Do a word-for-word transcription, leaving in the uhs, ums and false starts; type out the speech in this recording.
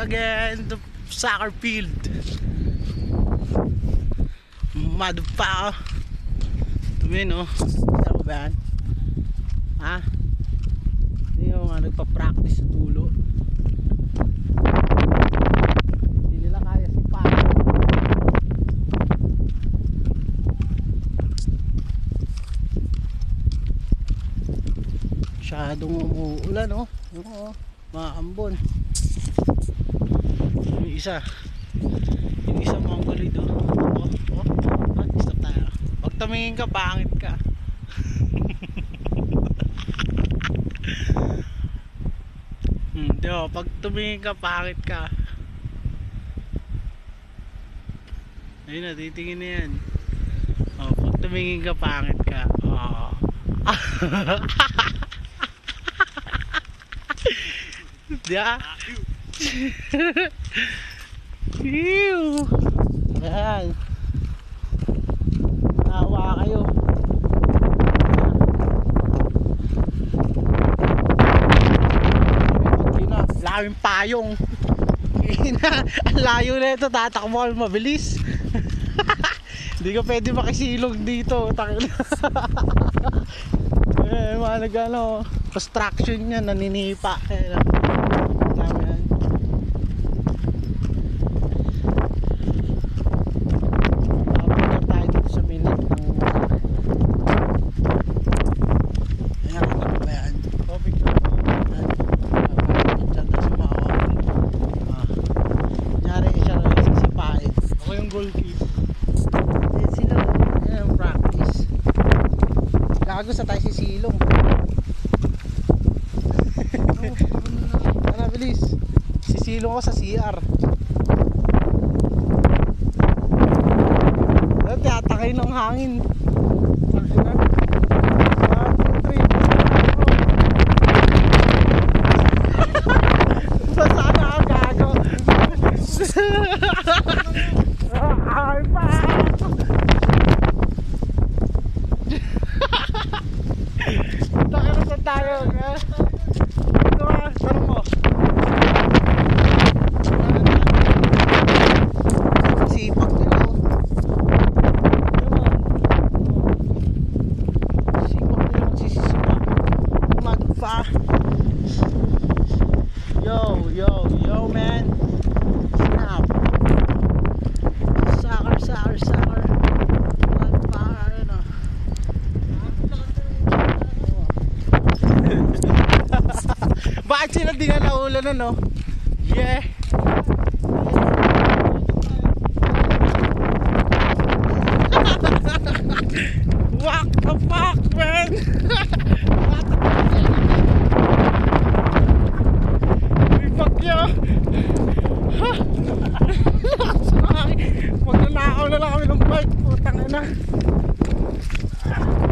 again the soccer field. Mad pa oh. Tumin oh. Saan ba yan? Ha? Hindi yung nga nagpa-practice sa dulo. Hindi nila kaya si Papa. Masyadong umuulan oh. Oo, mga ambon. Yung isa Yung isa mongolid oh. Oh, oh. Ah, stop tayo. Pag tumingin ka, pangit ka. Hmm, di ba? Pag tumingin ka, pangit ka. Ayun na, titingin na yan. Oh, pag tumingin ka, pangit ka. Oh. Diya? Ew! Ayan. Nawa kayo. Laming payong. Ang layo na ito, tatakbo ako mabilis. Hindi ka pwede makisilog dito. Eh, mga nag ano, construction niya, naninipa. Kaya gago sa tayo si silong. Ano bilis? Sisilong ko sa C R. Ano tiyatakay ng hangin. Basta na ako gago. Ay pa. Takot tayo, ha? Ito ha, sarang mo. Sipak nila, oh. Sipak nila, magsisisipak. Umadog pa. Yo, yo, yo, man. Snap. Soccer, soccer, soccer. Umadog pa, ano. Bakit sila di nga naulan na no? Yeah. What the fuck, man? Uy, fuck yo. Magnanakaw na lang kami ng bike. Putang ina.